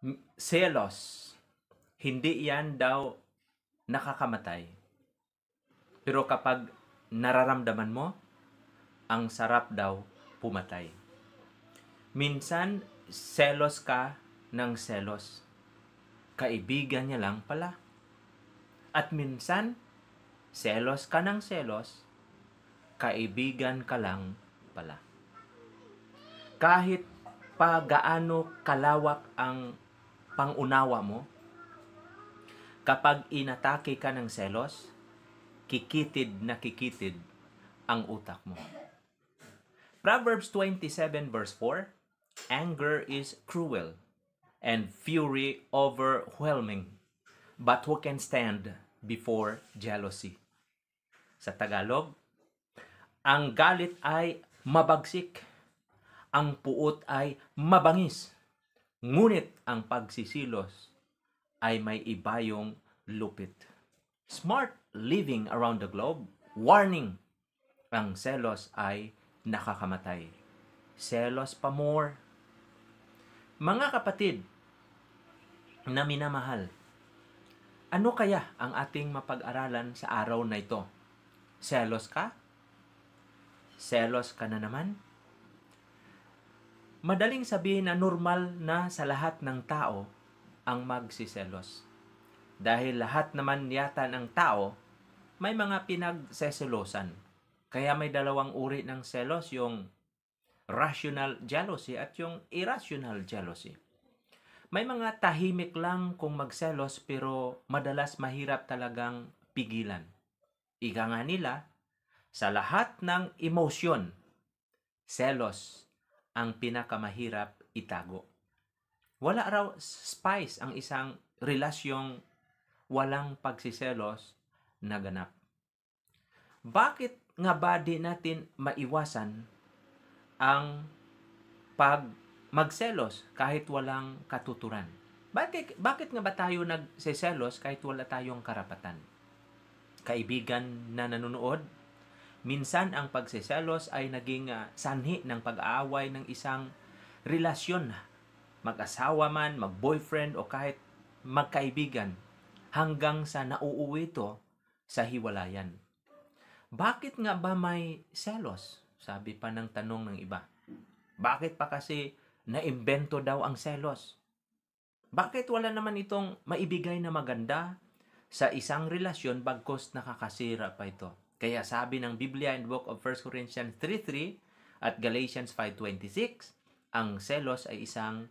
Selos, hindi yan daw nakakamatay. Pero kapag nararamdaman mo, ang sarap daw pumatay. Minsan, selos ka ng selos. Kaibigan niya lang pala. At minsan, selos ka ng selos, kaibigan ka lang pala. Kahit pa gaano kalawak ang pangunawa mo, kapag inatake ka ng selos, kikitid na kikitid ang utak mo. Proverbs 27 verse 4, anger is cruel and fury overwhelming, but who can stand before jealousy? Sa Tagalog, ang galit ay mabagsik, ang puot ay mabangis, ngunit ang pagsisilos ay may ibayong lupit. Smart living around the globe, warning, ang selos ay nakakamatay. Selos pa more. Mga kapatid na minamahal, ano kaya ang ating mapag-aralan sa araw na ito? Selos ka? Selos ka na naman? Madaling sabihin na normal na sa lahat ng tao ang magsiselos. Dahil lahat naman yata ng tao may mga pinagseselosan. Kaya may dalawang uri ng selos, yung rational jealousy at yung irrational jealousy. May mga tahimik lang kung magselos pero madalas mahirap talagang pigilan. Ika nga nila, sa lahat ng emosyon, selos ang pinakamahirap itago. Wala raw spice ang isang relasyong walang pagsiselos na ganap. Bakit nga ba di natin maiwasan ang pag magselos kahit walang katuturan? Bakit nga ba tayo nagseselos kahit wala tayong karapatan? Kaibigan na nanonood, minsan ang pagseselos ay naging sanhi ng pag-aaway ng isang relasyon, mag-asawa man, mag-boyfriend o kahit magkaibigan, hanggang sa nauuwi ito sa hiwalayan. Bakit nga ba may selos? Sabi pa ng tanong ng iba. Bakit pa kasi naimbento daw ang selos? Bakit wala naman itong maibigay na maganda sa isang relasyon bagkos nakakasira pa ito? Kaya sabi ng Biblia in the book of 1 Corinthians 3:3 at Galatians 5:26, ang selos ay isang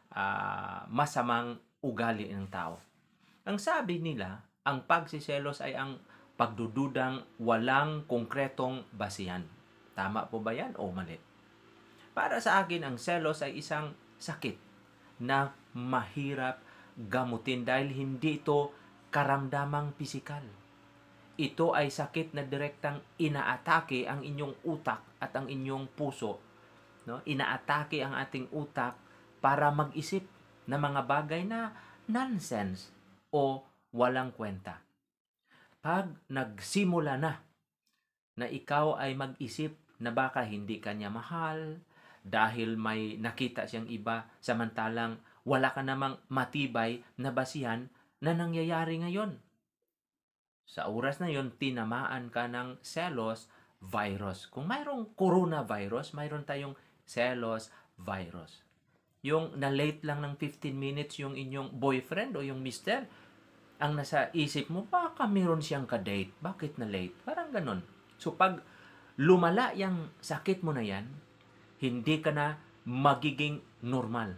masamang ugali ng tao. Ang sabi nila, ang pagsiselos ay ang pagdududang walang konkretong basihan. Tama po ba yan o mali? Para sa akin, ang selos ay isang sakit na mahirap gamutin dahil hindi ito karamdamang pisikal. Ito ay sakit na direktang inaatake ang inyong utak at ang inyong puso. No? Inaatake ang ating utak para mag-isip ng mga bagay na nonsense o walang kwenta. Pag nagsimula na ikaw ay mag-isip na baka hindi kanya mahal dahil may nakita siyang iba samantalang wala ka namang matibay na basihan na nangyayari ngayon. Sa oras na yon, tinamaan ka ng selos virus. Kung mayroong coronavirus, mayroon tayong selos virus. Yung na-late lang ng 15 minutes yung inyong boyfriend o yung mister, ang nasa isip mo, baka meron siyang ka-date. Bakit na late? Parang ganun. So, pag lumala yung sakit mo na yan, hindi ka na magiging normal.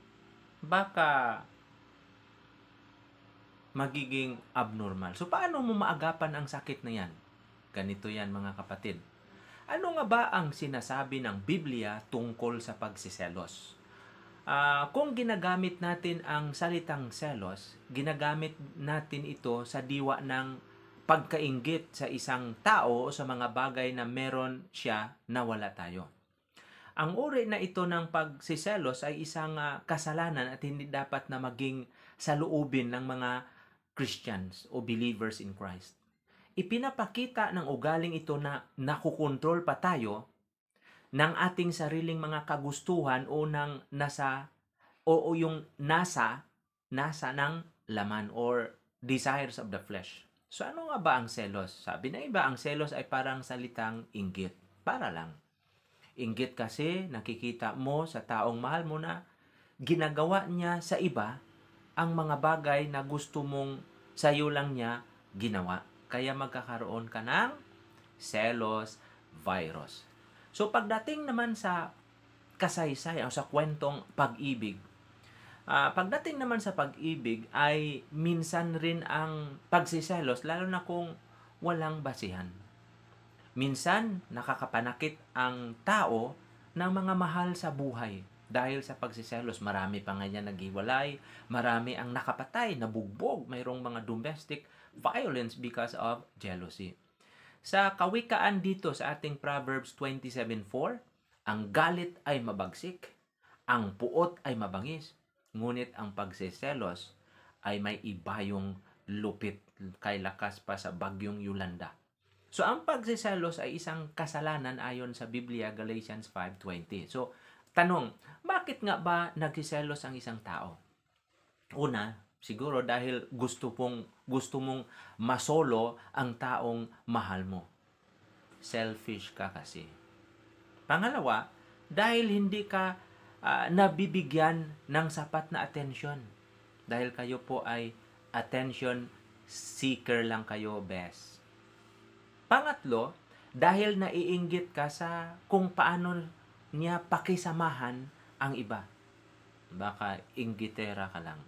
Baka magiging abnormal. So, paano mo maagapan ang sakit na yan? Ganito yan, mga kapatid. Ano nga ba ang sinasabi ng Biblia tungkol sa pagsiselos? Kung ginagamit natin ang salitang selos, ginagamit natin ito sa diwa ng pagkainggit sa isang tao o sa mga bagay na meron siya na wala tayo. Ang uri na ito ng pagsiselos ay isang kasalanan at hindi dapat na maging saluubin ng mga Christians o believers in Christ. Ipinapakita ng ugaling ito na nakukontrol pa tayo ng ating sariling mga kagustuhan o ng nasa o yung nasa ng laman or desires of the flesh. So ano nga ba ang selos? Sabi na iba, ang selos ay parang salitang inggit. Para lang. Inggit kasi nakikita mo sa taong mahal mo na ginagawa niya sa iba ang mga bagay na gusto mong sa'yo lang niya ginawa. Kaya magkakaroon ka ng selos virus. So pagdating naman sa kasaysay o sa kwentong pag-ibig, pagdating naman sa pag-ibig ay minsan rin ang pagsiselos lalo na kung walang basihan. Minsan nakakapanakit ang tao ng mga mahal sa buhay dahil sa pagsiselos. Marami pa nga yan naghiwalay, marami ang nakapatay, nabugbog, mayroong mga domestic violence because of jealousy. Sa kawikaan dito sa ating Proverbs 27:4, ang galit ay mabagsik, ang puot ay mabangis, ngunit ang pagsiselos ay may ibayong lupit, kay lakas pa sa bagyong Yolanda. So ang pagsiselos ay isang kasalanan ayon sa Biblia, Galatians 5:20. So tanong, bakit nga ba nagsiselos ang isang tao? Una, siguro dahil gusto mong masolo ang taong mahal mo. Selfish ka kasi. Pangalawa, dahil hindi ka nabibigyan ng sapat na atensyon. Dahil kayo po ay attention seeker lang kayo, best. Pangatlo, dahil naiinggit ka sa kung paano niya pakisamahan ang iba. Baka inggitera ka lang.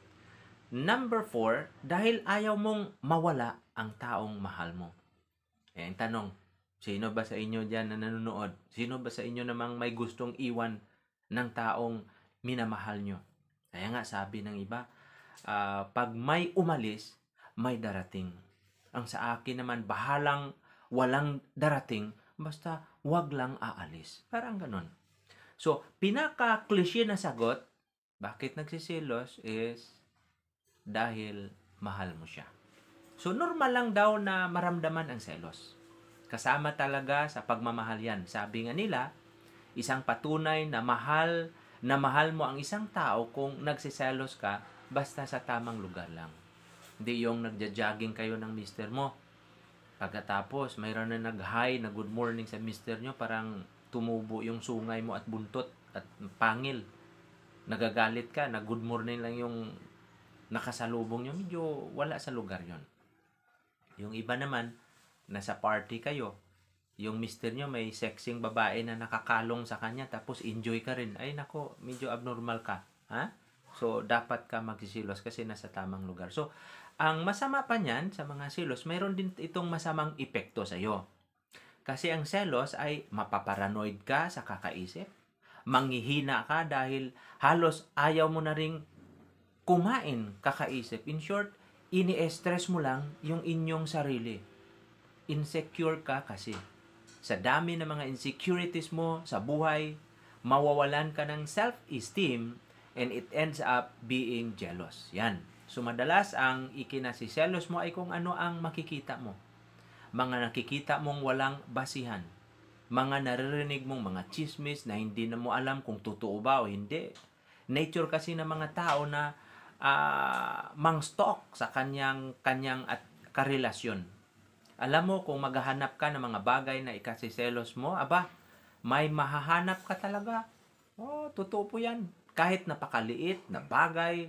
Number 4, dahil ayaw mong mawala ang taong mahal mo. Ang tanong, sino ba sa inyo dyan na nanonood? Sino ba sa inyo namang may gustong iwan ng taong minamahal nyo? Kaya nga sabi ng iba, pag may umalis, may darating. Ang sa akin naman, bahalang walang darating, basta wag lang aalis. Parang ganun. So, pinaka-cliche na sagot, bakit nagsisilos is dahil mahal mo siya. So, normal lang daw na maramdaman ang selos. Kasama talaga sa pagmamahal yan. Sabi nga nila, isang patunay na mahal mo ang isang tao kung nagsiselos ka basta sa tamang lugar lang. Hindi yung nagja-jogging kayo ng mister mo. Pagkatapos, mayroon na nag-hi na good morning sa mister nyo, parang tumubo yung sungay mo at buntot at pangil. Nagagalit ka na good morning lang yung nakasalubong nyo, medyo wala sa lugar yon. Yung iba naman, nasa party kayo, yung mister nyo may sexing babae na nakakalong sa kanya, tapos enjoy ka rin. Ay nako, medyo abnormal ka. Ha? So, dapat ka magsisilos kasi nasa tamang lugar. So, ang masama pa niyan sa mga silos, mayroon din itong masamang epekto sa iyo. Kasi ang selos ay mapaparanoid ka sa kakaisip, manghihina ka dahil halos ayaw mo na ring kumain kakaisip. In short, ini-stress mo lang yung inyong sarili. Insecure ka kasi. Sa dami ng mga insecurities mo sa buhay, mawawalan ka ng self-esteem and it ends up being jealous. Yan. So, madalas ang ikinasiselos mo ay kung ano ang makikita mo. Mga nakikita mong walang basihan. Mga naririnig mong mga chismis na hindi na mo alam kung totoo ba o hindi. Nature kasi ng mga tao na mang-stalk sa kanyang at karelasyon. Alam mo, kung maghahanap ka ng mga bagay na ikasiselos mo, aba, may mahahanap ka talaga. Oh, totoo po yan. Kahit napakaliit na bagay,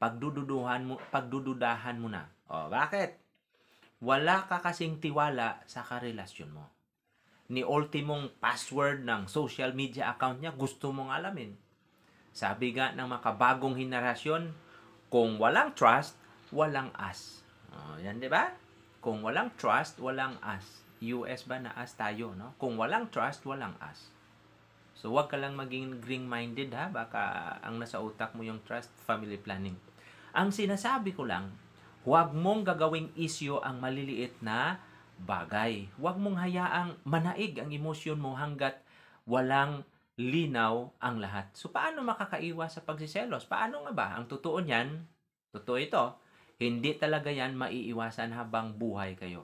pagdududahan mo na. Oh, bakit? Wala ka kasing tiwala sa karelasyon mo. Ni ultimong password ng social media account niya, gusto mong alamin. Sabi nga ng makabagong henerasyon, kung walang trust, walang us. Oh, yan, di ba? Kung walang trust, walang us. US ba na us tayo, no? Kung walang trust, walang us. So, wag ka lang maging green-minded, ha? Baka ang nasa utak mo yung trust, family planning. Ang sinasabi ko lang, huwag mong gagawing issue ang maliliit na bagay. Huwag mong hayaang manaig ang emosyon mo hanggat walang linaw ang lahat. So, paano makakaiwas sa pagsiselos? Paano nga ba? Ang totoo niyan, totoo ito, hindi talaga yan maiiwasan habang buhay kayo.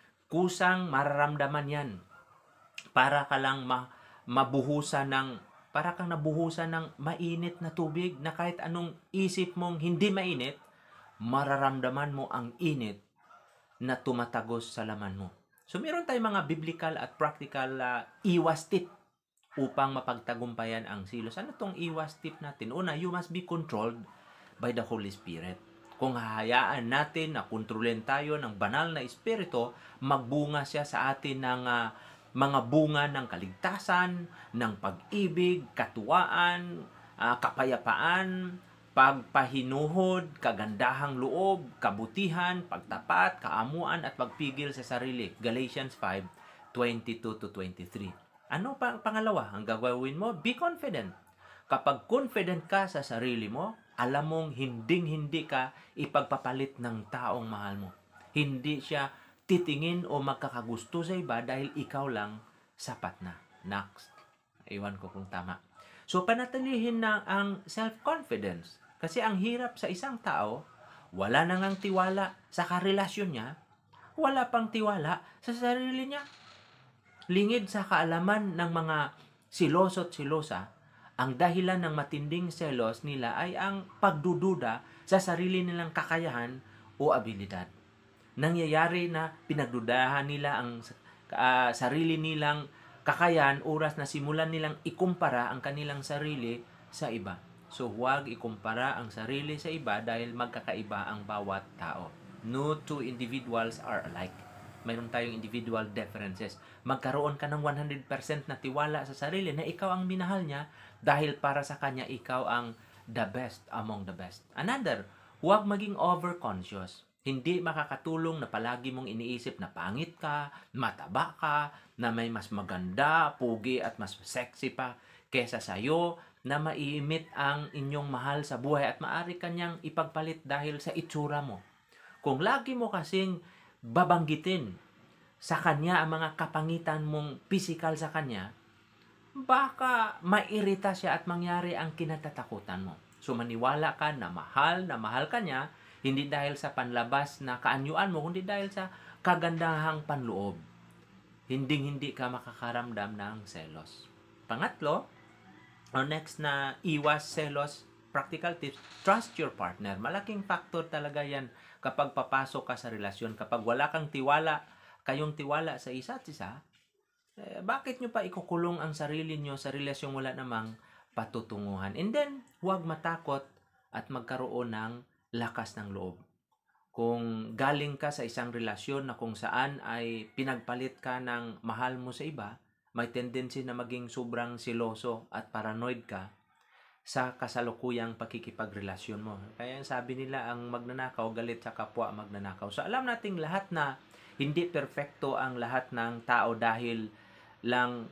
Kusang mararamdaman yan. Para ka lang mabuhusan ng para kang nabuhusan ng mainit na tubig na kahit anong isip mong hindi mainit, mararamdaman mo ang init na tumatagos sa laman mo. So meron tayong mga biblical at practical iwas tip upang mapagtagumpayan ang silos. Ano tong iwas tip natin? Una, you must be controlled by the Holy Spirit. Kung hahayaan natin na kontrolin tayo ng banal na espiritu, magbunga siya sa atin ng mga bunga ng kaligtasan, ng pag-ibig, katuwaan, kapayapaan, pagpahinuhod, kagandahang loob, kabutihan, pagtapat, kaamuan at pagpigil sa sarili. Galatians 5:22-23. Ano pa pangalawa? Ang gagawin mo, be confident. Kapag confident ka sa sarili mo, alam mong hinding-hindi ka ipagpapalit ng taong mahal mo. Hindi siya titingin o magkakagusto sa iba dahil ikaw lang sapat na. Next. Iwan ko kung tama. So, panatilihin na ang self-confidence. Kasi ang hirap sa isang tao, wala nang ang tiwala sa karelasyon niya, wala pang tiwala sa sarili niya. Lingid sa kaalaman ng mga siloso at silosa, ang dahilan ng matinding selos nila ay ang pagdududa sa sarili nilang kakayahan o abilidad. Nangyayari na pinagdudahan nila ang sarili nilang kakayahan oras na simulan nilang ikumpara ang kanilang sarili sa iba. So, huwag ikumpara ang sarili sa iba dahil magkakaiba ang bawat tao. No two individuals are alike. Mayroon tayong individual differences. Magkaroon ka ng 100% na tiwala sa sarili na ikaw ang minahal niya dahil para sa kanya ikaw ang the best among the best. Another, huwag maging overconscious. Hindi makakatulong na palagi mong iniisip na pangit ka, mataba ka, na may mas maganda, pugi at mas sexy pa kesa sa'yo, na maiimit ang inyong mahal sa buhay at maaari kanyang ipagpalit dahil sa itsura mo. Kung lagi mo kasing babanggitin sa kanya ang mga kapangitan mong physical sa kanya, baka mairita siya at mangyari ang kinatatakutan mo. So maniwala ka na mahal ka niya, hindi dahil sa panlabas na kaanyuan mo, kundi dahil sa kagandahang panloob. Hindi ka makakaramdam ng selos. Pangatlo, or next na iwas selos, practical tips, trust your partner. Malaking factor talaga yan kapag papasok ka sa relasyon. Kapag wala kang tiwala, kayong tiwala sa isa't isa, bakit nyo pa ikukulong ang sarili nyo sa relasyon wala namang patutunguhan? And then, huwag matakot at magkaroon ng lakas ng loob. Kung galing ka sa isang relasyon na kung saan ay pinagpalit ka ng mahal mo sa iba, may tendency na maging sobrang siloso at paranoid ka sa kasalukuyang pakikipagrelasyon mo. Kaya sabi nila, ang magnanakaw, galit sa kapwa magnanakaw. So alam nating lahat na hindi perfecto ang lahat ng tao dahil lang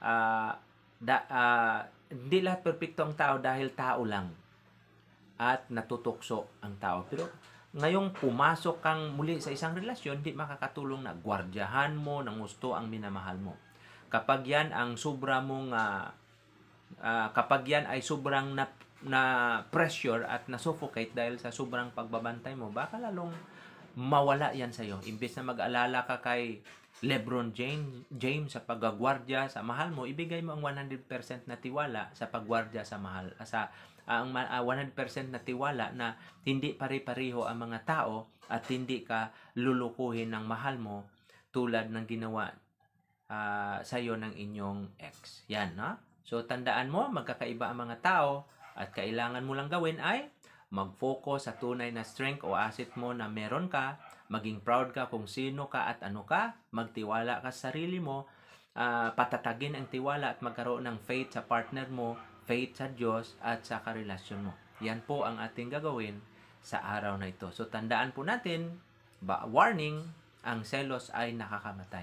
hindi lahat perfecto ang tao dahil tao lang at natutukso ang tao. Pero ngayong pumasok kang muli sa isang relasyon, hindi makakatulong na gwardyahan mo ng gusto ang minamahal mo. Kapag yan ang sobra mong kapag yan ay sobrang na pressure at na-suffocate dahil sa sobrang pagbabantay mo, baka lalong mawala yan sa'yo. Imbes na mag-alala ka kay Lebron James sa paggagwardya sa mahal mo, ibigay mo ang 100% na tiwala sa paggwardya sa mahal. Ang 100% na tiwala na hindi pare-pareho ang mga tao at hindi ka lulukuhin ng mahal mo tulad ng ginawa sa'yo ng inyong ex. Yan, ha? So, tandaan mo, magkakaiba ang mga tao at kailangan mo lang gawin ay mag-focus sa tunay na strength o asset mo na meron ka, maging proud ka kung sino ka at ano ka, magtiwala ka sa sarili mo, patatagin ang tiwala at magkaroon ng faith sa partner mo, faith sa Diyos at sa karelasyon mo. Yan po ang ating gagawin sa araw na ito. So, tandaan po natin, warning, ang selos ay nakakamatay.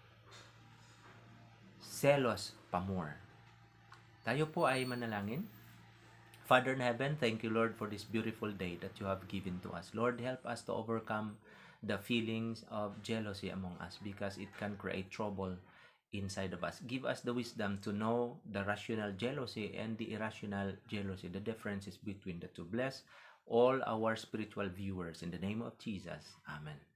Selos pa more. Tayo po ay manalangin. Father in heaven, thank you, Lord, for this beautiful day that you have given to us. Lord, help us to overcome the feelings of jealousy among us because it can create trouble inside of us. Give us the wisdom to know the rational jealousy and the irrational jealousy, the differences between the two. Bless all our spiritual viewers. In the name of Jesus, Amen.